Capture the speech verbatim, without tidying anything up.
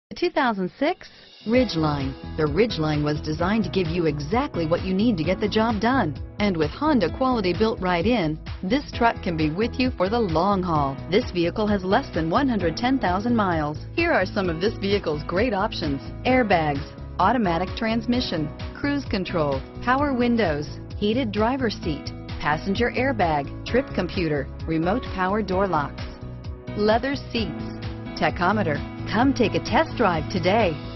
The two thousand six Ridgeline. The Ridgeline was designed to give you exactly what you need to get the job done. And with Honda quality built right in, this truck can be with you for the long haul. This vehicle has less than one hundred ten thousand miles. Here are some of this vehicle's great options: airbags, automatic transmission, cruise control, power windows, heated driver's seat, passenger airbag, trip computer, remote power door locks, leather seats, tachometer. Come take a test drive today.